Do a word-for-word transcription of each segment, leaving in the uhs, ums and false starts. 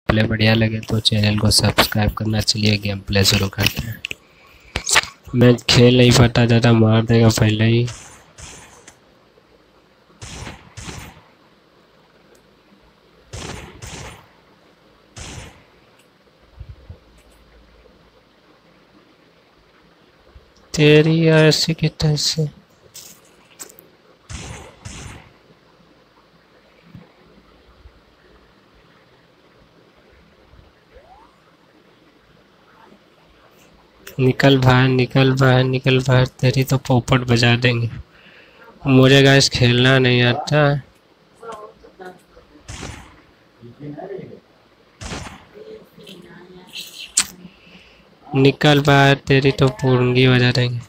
Play बढ़िया लगे तो चैनल को सब्सक्राइब करना। चलिए गेम प्ले शुरू करते हैं। मैं खेल नहीं पाता, ज़्यादा मार देगा पहले ही। तेरी ऐसी की तैसी निकल बाहर, निकल बाहर, निकल बाहर। तेरी तो पोपट बजा देंगे। मुझे गाइस खेलना नहीं आता। निकल बाहर, तेरी तो पूरंगी बजा देंगे।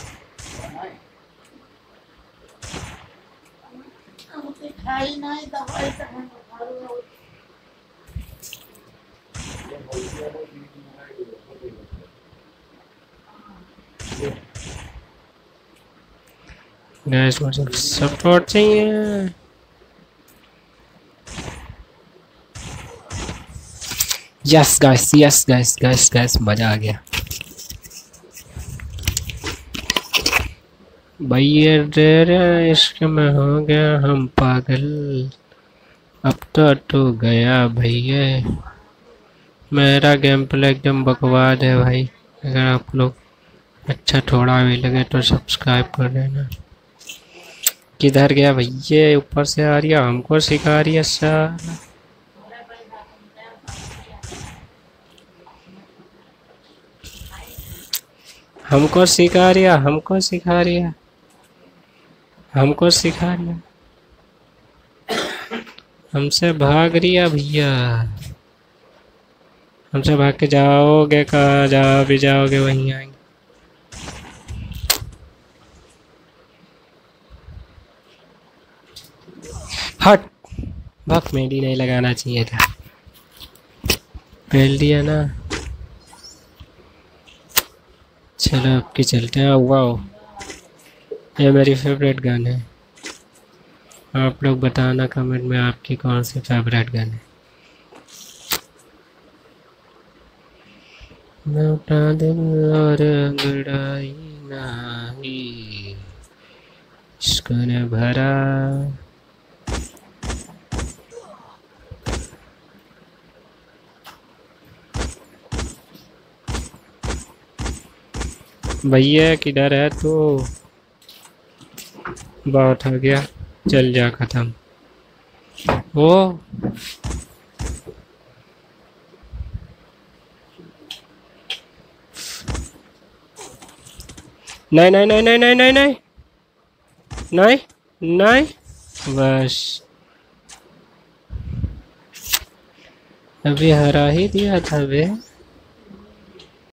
गाइस मुझे सपोर्ट चाहिए। Yes guys, yes guys, guys guys मजा आ गया। भैया तेरे इश्क में हो गया हम पागल, अब तो तो गया भैया। मेरा गेम प्ले एकदम बकवास है भाई। अगर आप लोग अच्छा थोड़ा भी लगे तो सब्सक्राइब कर देना। किधर गया भैया? ऊपर से आ रही है, हमको सिखा रही है साला। हमको सिखा रही है, हमको सिखा रही है, हमको सिखा रही है। हमसे भाग रही है भैया। हमसे भाग के जाओगे कहाँ? जहाँ भी जाओगे वहीं आएंगे। हट भक, मेडी नहीं लगाना चाहिए था। पहल दिया ना। चलो अब की चलते हैं। वाओ, ये मेरी फेवरेट गन है। आप लोग बताना कमेंट में आपकी कौन सी फेवरेट गन है। नौटा दिल और अंगड़ाई नहीं इश्क ने भरा। भैया किधर है तू? बहुत हो गया, चल जा खत्म। वो नहीं नहीं नहीं नहीं नहीं नहीं नहीं नहीं नहीं, बस अभी हरा ही दिया था बे।